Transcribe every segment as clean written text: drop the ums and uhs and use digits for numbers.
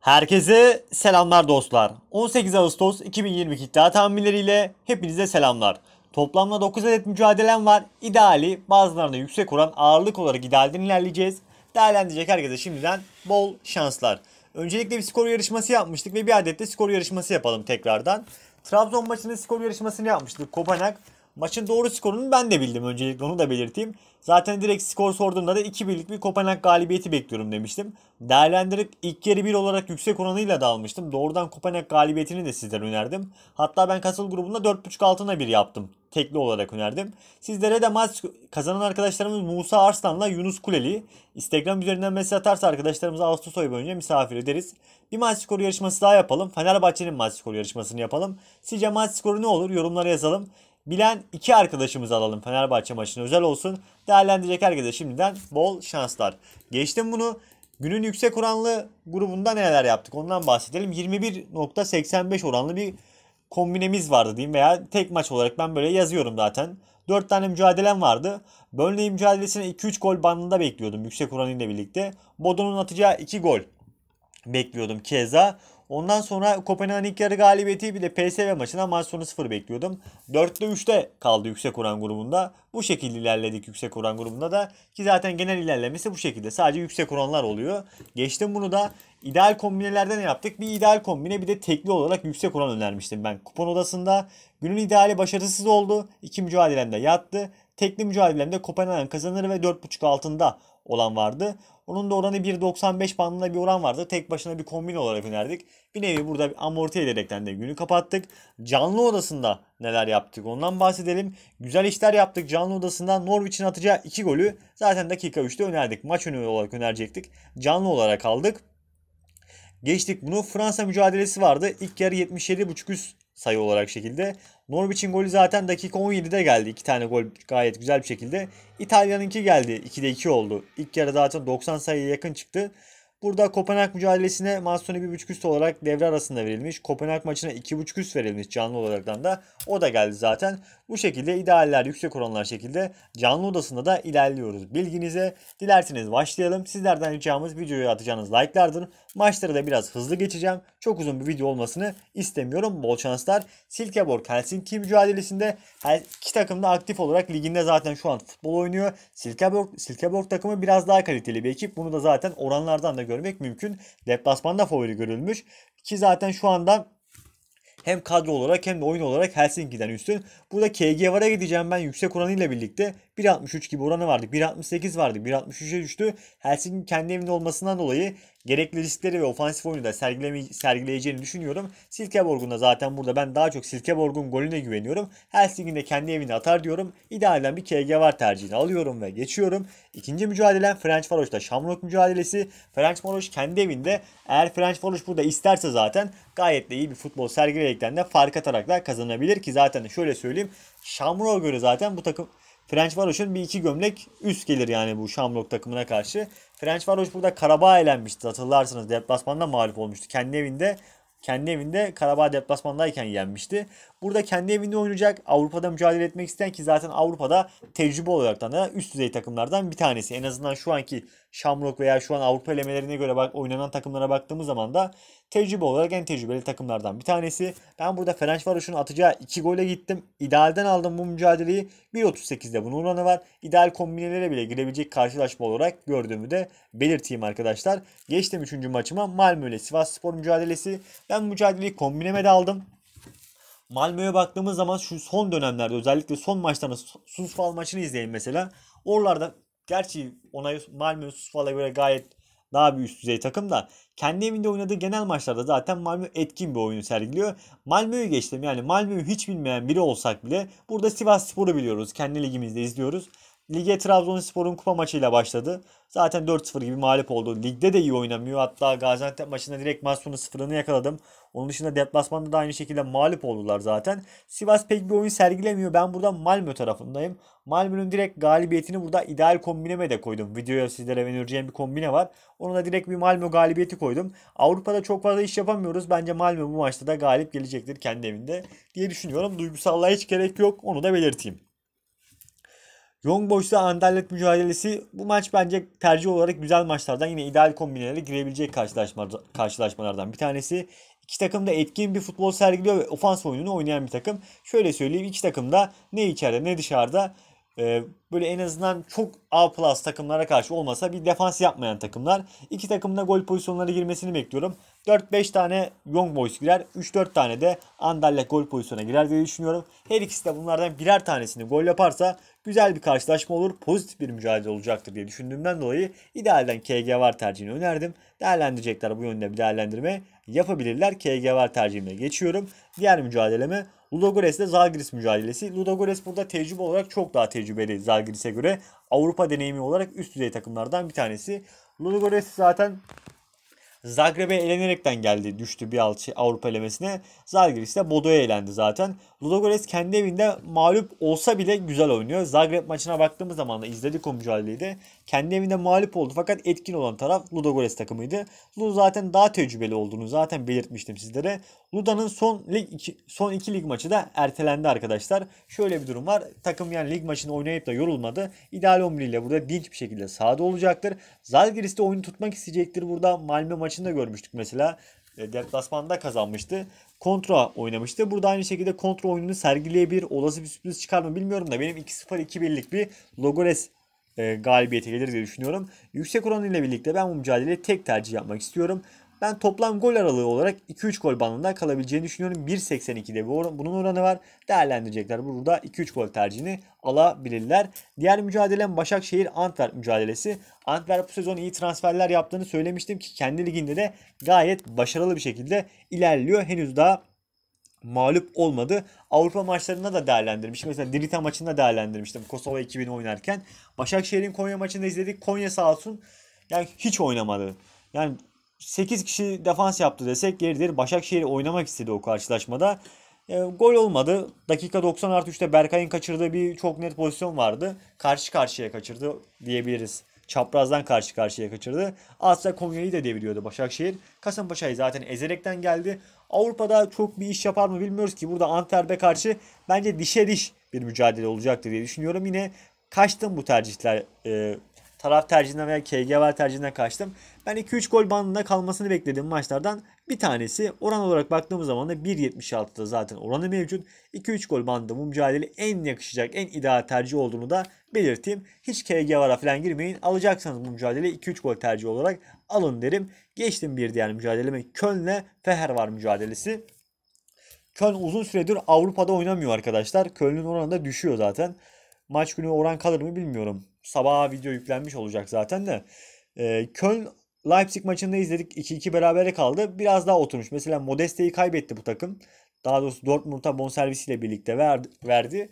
Herkese selamlar dostlar. 18 Ağustos 2022 iddia tahminleriyle hepinize selamlar. Toplamda 9 adet mücadelem var. İdeali bazılarında yüksek oran ağırlık olarak idealden ilerleyeceğiz. Değerlendirecek herkese şimdiden bol şanslar. Öncelikle bir skor yarışması yapmıştık ve bir adet de skor yarışması yapalım tekrardan. Trabzon maçının skor yarışmasını yapmıştık. Kopenhag. Maçın doğru skorunu ben de bildim, öncelikle onu da belirteyim. Zaten direkt skor sorduğumda da 2-1'lik bir Kopenhag galibiyeti bekliyorum demiştim. Değerlendirip ilk yarı 1 olarak yüksek oranıyla da almıştım. Doğrudan Kopenhag galibiyetini de sizlere önerdim. Hatta ben katıl grubunda 4.5 altına 1 yaptım. Tekli olarak önerdim. Sizlere de maç kazanan arkadaşlarımız Musa Arslan'la Yunus Kuleli. Instagram üzerinden mesaj atarsa arkadaşlarımızı Ağustos ayı boyunca misafir ederiz. Bir maç skoru yarışması daha yapalım. Fenerbahçe'nin maç skoru yarışmasını yapalım. Sizce maç skoru ne olur? Yorumlara yazalım. Bilen iki arkadaşımızı alalım, Fenerbahçe maçına özel olsun. Değerlendirecek herkese şimdiden bol şanslar. Geçtim bunu. Günün yüksek oranlı grubunda neler yaptık ondan bahsedelim. 21.85 oranlı bir kombinemiz vardı diyeyim, veya tek maç olarak ben böyle yazıyorum zaten. 4 tane mücadelem vardı. Burnley mücadelesine 2-3 gol bandında bekliyordum yüksek oranıyla birlikte. Bodo'nun atacağı 2 gol bekliyordum keza. Ondan sonra Kopenhag'ın ilk yarı galibiyeti, bir de PSV maçına maç sonu 0 bekliyordum. 4'te 3'te kaldı yüksek oran grubunda. Bu şekilde ilerledik yüksek oran grubunda da. Ki zaten genel ilerlemesi bu şekilde. Sadece yüksek oranlar oluyor. Geçtim bunu da. İdeal kombinelerden ne yaptık? Bir ideal kombine, bir de tekli olarak yüksek oran önermiştim ben kupon odasında. Günün ideali başarısız oldu. İki mücadelemde yattı. Tekli mücadelemde Kopenhag kazanır ve 4.5 altında olan vardı. Onun da oranı 1.95 bandında bir oran vardı. Tek başına bir kombin olarak önerdik. Bir nevi burada bir amorti ederekten de günü kapattık. Canlı odasında neler yaptık ondan bahsedelim. Güzel işler yaptık canlı odasında. Norwich'in atacağı 2 golü zaten dakika 3'te önerdik. Maç önü olarak önerecektik. Canlı olarak aldık. Geçtik bunu. Fransa mücadelesi vardı. İlk yarı 77.5 üst sayı olarak şekilde. Norwich'in golü zaten dakika 17'de geldi. 2 tane gol gayet güzel bir şekilde. İtalya'nınki geldi. 2'de 2 oldu. İlk yarı zaten 90 sayıya yakın çıktı. Burada Kopenhag mücadelesine maç sonu 1.5 üst olarak devre arasında verilmiş. Kopenhag maçına 2.5 üst verilmiş canlı olaraktan da. O da geldi zaten. Bu şekilde idealler yüksek oranlar şekilde canlı odasında da ilerliyoruz. Bilginize, dilerseniz başlayalım. Sizlerden ricamız videoya atacağınız like'lardır. Maçları da biraz hızlı geçeceğim. Çok uzun bir video olmasını istemiyorum. Bol şanslar. Silkeborg Helsinki mücadelesinde her iki takım da aktif olarak liginde zaten şu an futbol oynuyor. Silkeborg takımı biraz daha kaliteli bir ekip. Bunu da zaten oranlardan da görmek mümkün. Deplasmanda favori görülmüş. Ki zaten şu anda hem kadro olarak hem de oyun olarak Helsinki'den üstün. Burada KG VAR'a gideceğim ben yüksek oranıyla birlikte. 1.63 gibi oranı vardı. 1.68 vardı. 1.63'e düştü. Helsinki kendi evinde olmasından dolayı gerekli riskleri ve ofansif oyunu da sergileyeceğini düşünüyorum. Silkeborg'un da zaten burada ben daha çok Silkeborg'un golüne güveniyorum. Helsinki'nin de kendi evinde atar diyorum. İdealden bir KG VAR tercihini alıyorum ve geçiyorum. İkinci mücadelem Ferencvaros'ta Shamrock mücadelesi. Ferencvaros kendi evinde. Eğer Ferencvaros burada isterse zaten gayet de iyi bir futbol sergileyerekten de fark atarak da kazanabilir ki zaten şöyle söyleyeyim. Shamrock'a göre zaten bu takım Ferencvaros'un bir iki gömlek üst gelir yani bu Shamrock takımına karşı. Ferencvaros burada Karabağ'a elenmişti, hatırlarsınız, deplasmanda mağlup olmuştu. Kendi evinde Karabağ deplasmandayken yenmişti. Burada kendi evinde oynayacak, Avrupa'da mücadele etmek isteyen, ki zaten Avrupa'da tecrübe olarak da üst düzey takımlardan bir tanesi. En azından şu anki Shamrock veya şu an Avrupa elemelerine göre oynanan takımlara baktığımız zaman da tecrübe olarak en tecrübeli takımlardan bir tanesi. Ben burada Ferencvaros'un atacağı 2 gole gittim. İdealden aldım bu mücadeleyi. 1.38'de bunun oranı var. İdeal kombinelere bile girebilecek karşılaşma olarak gördüğümü de belirteyim arkadaşlar. Geçtim 3. maçıma. Malmö ile Sivasspor mücadelesi. Ben mücadeleyi kombineme de aldım. Malmö'ye baktığımız zaman şu son dönemlerde, özellikle son maçlarında Sundsvall maçını izleyin mesela. Oralarda gerçi Malmö Sundsvall'a göre gayet daha bir üst düzey takım da kendi evinde oynadığı genel maçlarda zaten Malmö etkin bir oyunu sergiliyor. Malmö'yü geçtim, yani Malmö'yü hiç bilmeyen biri olsak bile burada Sivasspor'u biliyoruz. Kendi ligimizde izliyoruz. Lige Trabzonspor'un kupa maçıyla başladı. Zaten 4-0 gibi mağlup oldu. Ligde de iyi oynamıyor. Hatta Gaziantep maçında direkt maç sonu 0'ını yakaladım. Onun dışında deplasmanda da aynı şekilde mağlup oldular zaten. Sivas pek bir oyun sergilemiyor. Ben burada Malmö tarafındayım. Malmö'nün direkt galibiyetini burada ideal kombineme de koydum. Videoya sizlere önereceğim bir kombine var. Onu da direkt bir Malmö galibiyeti koydum. Avrupa'da çok fazla iş yapamıyoruz. Bence Malmö bu maçta da galip gelecektir kendi evinde diye düşünüyorum. Duygusallığa hiç gerek yok. Onu da belirteyim. Young Boys'la Anderlecht mücadelesi, bu maç bence tercih olarak güzel maçlardan, yine ideal kombinelere girebilecek karşılaşmalardan bir tanesi. İki takım da etkin bir futbol sergiliyor ve ofans oyununu oynayan bir takım. Şöyle söyleyeyim, iki takım da ne içeride ne dışarıda böyle en azından çok A plus takımlara karşı olmasa bir defans yapmayan takımlar. İki takım da gol pozisyonları girmesini bekliyorum. 4-5 tane Young Boys girer, 3-4 tane de Anderlecht gol pozisyona girer diye düşünüyorum. Her ikisi de bunlardan birer tanesini gol yaparsa güzel bir karşılaşma olur, pozitif bir mücadele olacaktır diye düşündüğümden dolayı idealden KG var tercihini önerdim. Değerlendirecekler, bu yönde bir değerlendirme yapabilirler. KG var tercihime geçiyorum. Diğer mücadeleme Ludogorets ile Zalgiris mücadelesi. Ludogorets burada tecrübe olarak çok daha tecrübeli Zalgiris'e göre. Avrupa deneyimi olarak üst düzey takımlardan bir tanesi. Ludogorets zaten Zagreb'e elenerekten geldi, düştü bir alt Avrupa elemesine. Zalgiris de Bodo'ya elendi zaten. Ludogorets kendi evinde mağlup olsa bile güzel oynuyor. Zagreb maçına baktığımız zaman da izledik o mücadeleyi de. Kendi evinde mağlup oldu fakat etkin olan taraf Ludogorets takımıydı. Ludo zaten daha tecrübeli olduğunu zaten belirtmiştim sizlere. Luda'nın son iki lig maçı da ertelendi arkadaşlar. Şöyle bir durum var. Takım yani lig maçını oynayıp da yorulmadı. İdeal 11 ile burada dinç bir şekilde sahada olacaktır. Zalgiris de oyunu tutmak isteyecektir. Burada Malmö maçında görmüştük mesela. Deplasmanda kazanmıştı. Kontra oynamıştı. Burada aynı şekilde kontra oyununu sergileyebilir. Olası bir sürpriz çıkar mı bilmiyorum da benim 2-0 2-1'lik bir Ludogorets galibiyete gelir diye düşünüyorum. Yüksek oran ile birlikte ben bu mücadeleyi tek tercih yapmak istiyorum. Ben toplam gol aralığı olarak 2-3 gol bandında kalabileceğini düşünüyorum. 1.82'de bunun oranı var. Değerlendirecekler burada 2-3 gol tercihini alabilirler. Diğer mücadelem Başakşehir-Antwerp mücadelesi. Antwerp bu sezon iyi transferler yaptığını söylemiştim ki kendi liginde de gayet başarılı bir şekilde ilerliyor. Henüz daha mağlup olmadı. Avrupa maçlarında da değerlendirmiştim. Mesela Drita maçında değerlendirmiştim Kosova 2000 oynarken. Başakşehir'in Konya maçında izledik. Konya sağ olsun yani hiç oynamadı. Yani 8 kişi defans yaptı desek yeridir. Başakşehir oynamak istedi o karşılaşmada. Gol olmadı. Dakika 90+3'te Berkay'ın kaçırdığı bir çok net pozisyon vardı. Karşı karşıya kaçırdı diyebiliriz. Çaprazdan karşı karşıya kaçırdı. Asla Konya'yı da deviriyordu Başakşehir. Kasımpaşa'yı zaten ezerekten geldi. Avrupa'da çok bir iş yapar mı bilmiyoruz ki. Burada Antwerp'e karşı bence dişe diş bir mücadele olacaktır diye düşünüyorum. Yine kaçtım bu tercihler. Taraf tercihinden veya KG tercihinden kaçtım. Ben 2-3 gol bandında kalmasını beklediğim maçlardan bir tanesi. Oran olarak baktığımız zaman da 1.76'da zaten oranı mevcut. 2-3 gol bandında bu mücadele en yakışacak, en ideal tercih olduğunu da belirteyim. Hiç KG falan girmeyin. Alacaksanız bu mücadele 2-3 gol tercih olarak alın derim. Geçtim bir diğer mücadeleme. Köln'le Fehervar mücadelesi. Köln uzun süredir Avrupa'da oynamıyor arkadaşlar. Köln'ün oranı da düşüyor zaten. Maç günü oran kalır mı bilmiyorum. Sabaha video yüklenmiş olacak zaten de. Köln Leipzig maçında izledik. 2-2 berabere kaldı. Biraz daha oturmuş. Mesela Modeste'yi kaybetti bu takım. Daha doğrusu Dortmund'a bonservisiyle birlikte verdi.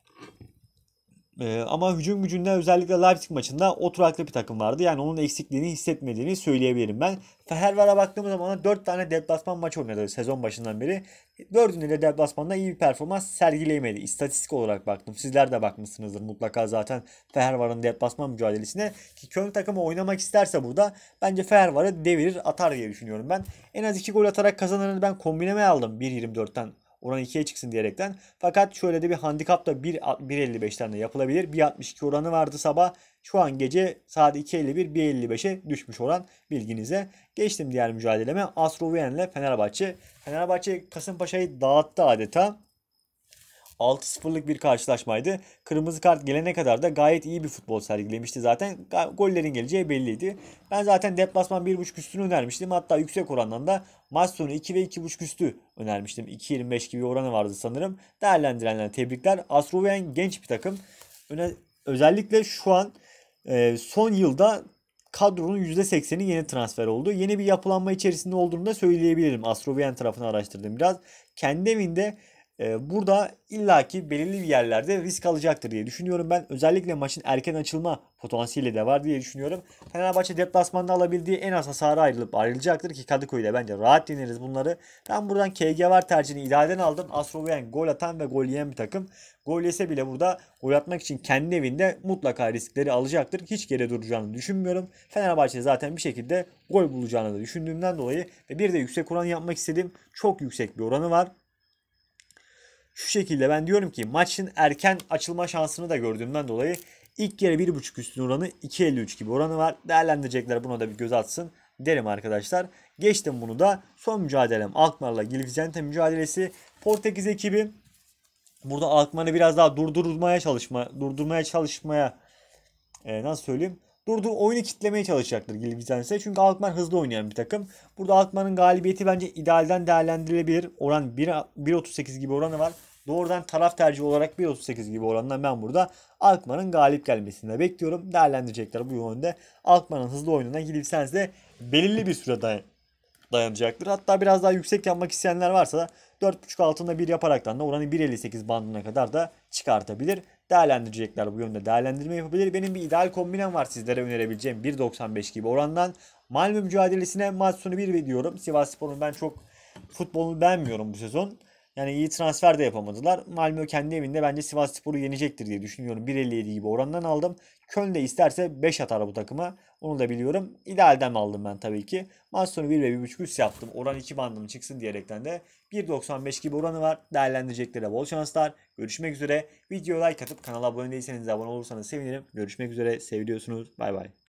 Ama hücum gücünde özellikle Leipzig maçında oturaklı bir takım vardı. Yani onun eksikliğini hissetmediğini söyleyebilirim ben. Fehervar'a baktığımız zaman 4 tane deplasman maç oynadı sezon başından beri. 4'ünde de deplasmanda iyi bir performans sergileyemedi. İstatistik olarak baktım. Sizler de bakmışsınızdır mutlaka zaten Fehervar'ın deplasman mücadelesine. Ki Köln takımı oynamak isterse burada bence Fehervar'ı devirir atar diye düşünüyorum ben. En az 2 gol atarak kazananını ben kombineme aldım 1.24'ten. Oran 2'ye çıksın diyerekten. Fakat şöyle de bir handikap da 1.55'ten de yapılabilir. 1.62 oranı vardı sabah. Şu an gece saat 2.51 1.55'e düşmüş oran bilginize. Geçtim diğer mücadeleme. Astroviyen ile Fenerbahçe. Fenerbahçe Kasımpaşa'yı dağıttı adeta. 6-0'lık bir karşılaşmaydı. Kırmızı kart gelene kadar da gayet iyi bir futbol sergilemişti zaten. Gollerin geleceği belliydi. Ben zaten deplasman 1.5 üstünü önermiştim. Hatta yüksek orandan da maç sonu 2 ve 2.5 üstü önermiştim. 2.25 gibi oranı vardı sanırım. Değerlendirenler tebrikler. Astroviyen genç bir takım. Özellikle şu an son yılda kadronun %80'i yeni transfer oldu. Yeni bir yapılanma içerisinde olduğunu da söyleyebilirim. Astroviyen tarafını araştırdım biraz. Kendi evinde burada illaki belirli bir yerlerde risk alacaktır diye düşünüyorum ben. Özellikle maçın erken açılma potansiyeli de var diye düşünüyorum. Fenerbahçe deplasmanda alabildiği en az hasara ayrılacaktır ki Kadıköy'de bence rahat yeneriz bunları. Ben buradan KG var tercihini idareden aldım. Astroviyen gol atan ve gol yiyen bir takım. Gol yese bile burada gol atmak için kendi evinde mutlaka riskleri alacaktır. Hiç geri duracağını düşünmüyorum. Fenerbahçe zaten bir şekilde gol bulacağını da düşündüğümden dolayı ve bir de yüksek oran yapmak istedim. Çok yüksek bir oranı var. Şu şekilde ben diyorum ki maçın erken açılma şansını da gördüğümden dolayı İlk yarı 1.5 üstün oranı 2.53 gibi oranı var. Değerlendirecekler buna da bir göz atsın derim arkadaşlar. Geçtim bunu da. Son mücadelem Alkmaar'la Gilvizente mücadelesi. Portekiz ekibi burada Alkmaar'ı biraz daha durdurmaya çalışmaya nasıl söyleyeyim? Oyunu kitlemeye çalışacaktır Gilvizence. Çünkü Alkmaar hızlı oynayan bir takım. Burada Alkmaar'ın galibiyeti bence idealden değerlendirilebilir. Oran 1.38 gibi oranı var. Doğrudan taraf tercihi olarak 1.38 gibi orandan ben burada Alkmaar'ın galip gelmesini de bekliyorum. Değerlendirecekler bu yönde. Alkmaar'ın hızlı oyununa Gilvizence de belirli bir süre dayanacaktır. Hatta biraz daha yüksek yapmak isteyenler varsa da 4.5 altında bir yaparaktan da oranı 1.58 bandına kadar da çıkartabilir. Değerlendirecekler bu yönde değerlendirme yapabilir. Benim bir ideal kombinem var sizlere önerebileceğim 1.95 gibi orandan. Malmö mücadelesine maç sonu 1 diyorum. Sivasspor'un ben çok futbolunu beğenmiyorum bu sezon. Yani iyi transfer de yapamadılar. Malmö kendi evinde bence Sivasspor'u yenecektir diye düşünüyorum. 1.57 gibi orandan aldım. Köln de isterse 5 atar bu takıma. Onu da biliyorum. İdealden aldım ben tabii ki. Maç sonu 1 ve 1.5 üst yaptım. Oran 2 bandını çıksın diyerekten de 1.95 gibi oranı var. Değerlendireceklere bol şanslar. Görüşmek üzere. Videoya like atıp kanala abone değilseniz de abone olursanız sevinirim. Görüşmek üzere. Seviliyorsunuz. Bay bay.